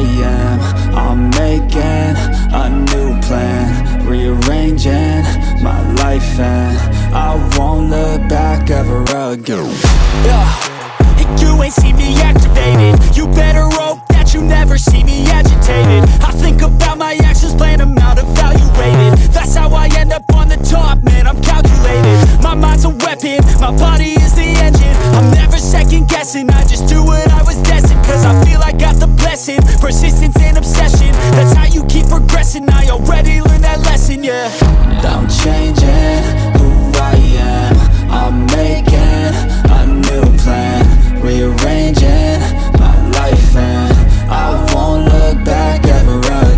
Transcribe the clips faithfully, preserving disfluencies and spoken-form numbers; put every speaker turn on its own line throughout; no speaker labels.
am. I'm making a new plan, rearranging my life, and I won't look back ever again.
Yeah. You ain't see me activated. You better hope that you never see me agitated. I think about my actions, plan them out, evaluated. That's how I end up on the top, man, I'm calculated. My mind's a weapon, my body is the engine. I'm never second guessing, I just do what I was destined. Cause I feel I got the blessing, persistence and obsession. That's how you keep progressing, I already learned that lesson, yeah.
I'm changing who I am. I'm making a new plan, rearranging my life, and I won't look back ever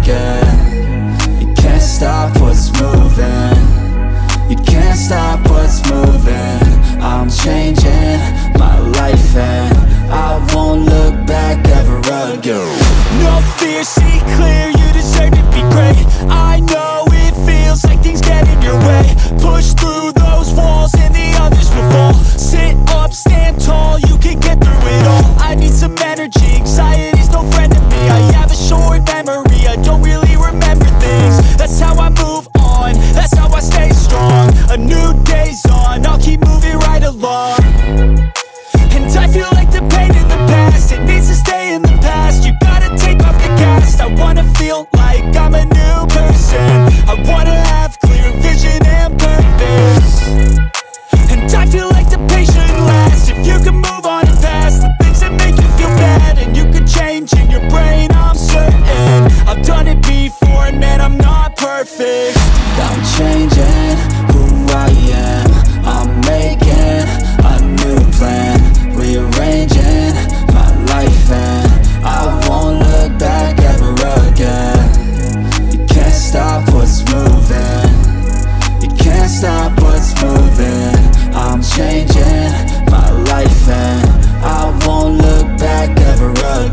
again. You can't stop what's moving, you can't stop what's moving. I'm changing my life, and I won't look back ever again.
No fear, see clear, you deserve to be great. I know it feels like things get in your way. Push through those walls and the others will fall. Sit up, stand tall, you can get through it all. I need some energy, anxiety's no friend to me. I have a short memory, I don't really remember things. That's how I move on, that's how I stay strong. A new day's on, I'll keep moving right along. And I feel like the pain in the past, it needs to stay in the past. You gotta take off the cast. I wanna feel like I'm a new person. I wanna have clear vision and purpose. And I feel like the pain shouldn't last. If you can move on and past the things that make you feel bad, and you can change in your brain, I'm certain. I've done it before, and man, I'm not perfect.
I'm changing who I am. I'm making a new plan, rearranging my life, and I won't look back ever again. You can't stop what's moving, you can't stop what's moving. I'm changing my life, and I won't look back ever again.